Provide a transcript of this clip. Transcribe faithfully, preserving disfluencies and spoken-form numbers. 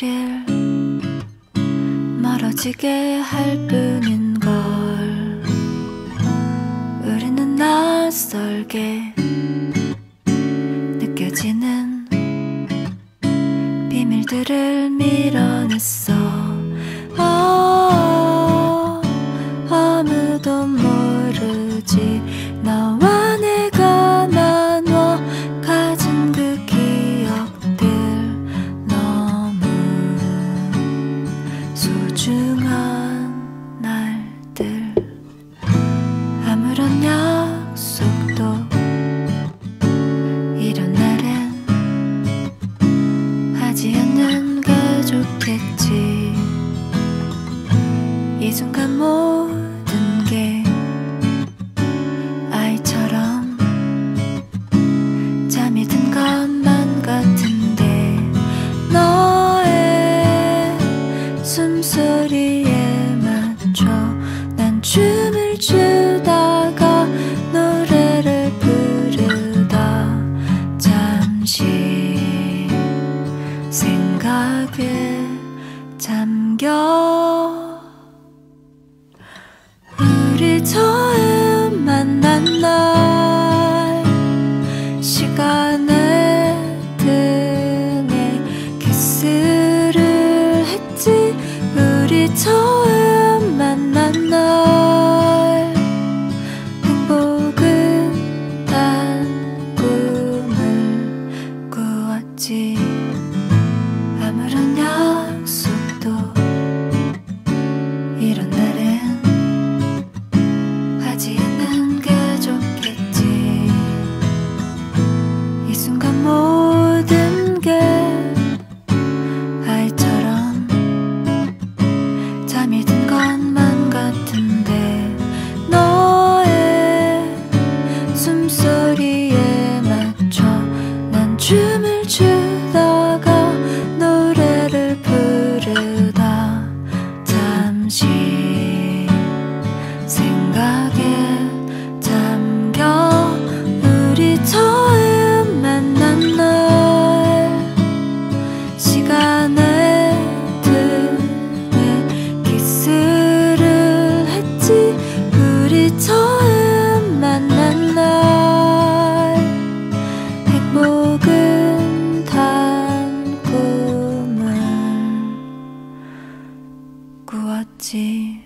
우릴 멀어지게 할 뿐인걸. 우리는 낯설게 느껴지는 비밀들을 밀어냈어. 아, 아무도 모르지 너와 내가 나눠 가진 그 기억들. 너무 소중한 날들. 아무런 약속도 이런 날엔 하지 않는 게 좋겠지. 이 순간 모든 게 아이처럼 잠이 든 것만 같은데 너의 숨소리에 맞춰 난 춤을 추다가 노래를 부르다 잠시 생각에 잠겨. 우리 처음 만난 날 시간의 등에 키스를 했지. 우리 처음 만난 날 행복은 단 꿈을 꾸었지. 아무런 약속도 이런 날엔 하지 않는 게 좋겠지. 이 순간 모든 게 아이처럼 잠이 든 것만 같은데 너의 숨소리에 맞춰 난 춤을 추다가 노래를 부르다 잠시 생각에 잠겨. 우리 처음 만난 날 시간의 등에 키스를 했지. 우리 처음 만난 날 행복은 단 꿈을 꾸었지.